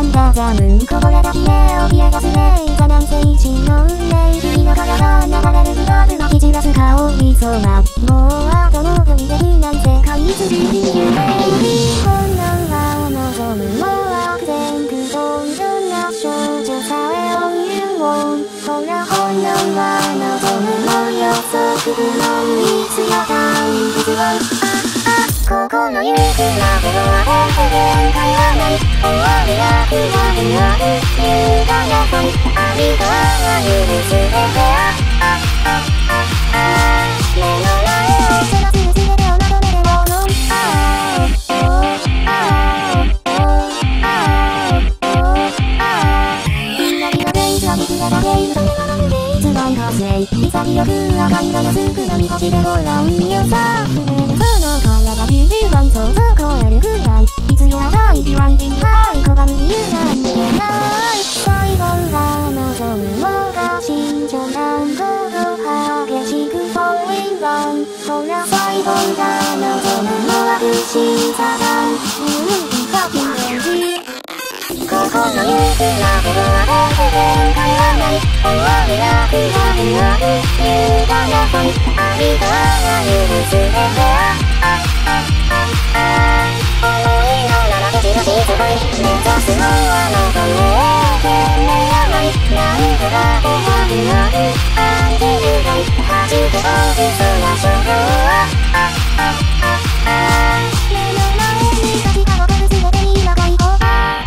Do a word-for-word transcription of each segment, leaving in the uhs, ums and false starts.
ンダジャムこぼれた冷えを冷えがすれいざなんせ一の運命君の声が流れるグラブ巻き散らす香りそうなもう後の国で避難世界に続く夢困難が望むも悪天空飛んだ少女さえを言うほら困難が望むも予測不能に強たい傷を心ゆくらけどあれ限界はない終わりがくなるなる優雅なファンありとあらゆるすべてあああああ目の前を照らすすべてをまとめてものああああああ左のベイスは見つめたゲイムと目がまるで一番発生潔く赤いが安く飲み干しでごらんよさその声がじゅうばん想像超えるくらい必要ないビワンディンハイ拒む理由なんてない最後が望むもが慎重なほど激しく falling down ほら最後が望むもは不審さがうんハッピーエンジ心ゆくらけどあれ限界はない終わりがくなるなる優雅なファンありとあらゆるすべてああああ思いのまま口々すごい目指すのは望む懸命やないなんとかであるあるアンテルガイ弾け落ちそうな衝動はああああ目の前に立ちはべるすべてに今解放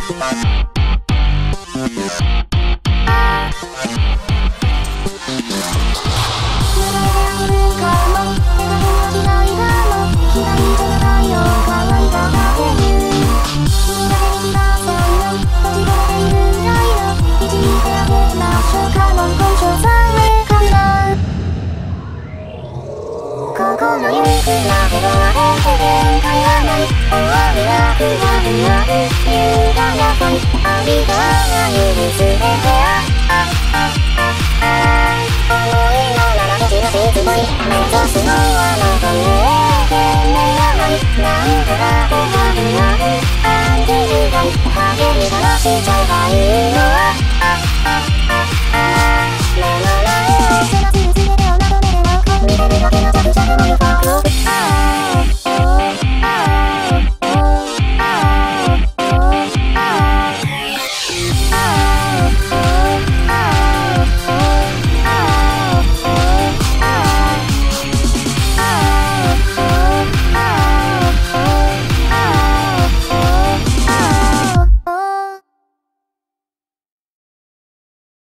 心ゆくらけどあれ限界はない終わりがくなるなる優雅なファンありとあらゆるすべてあああああ思いのまま口々すごい目指すのは望む懸命やないなんとかであるあるアンテルガイ励み話しちゃえばいいのはああああ目の前を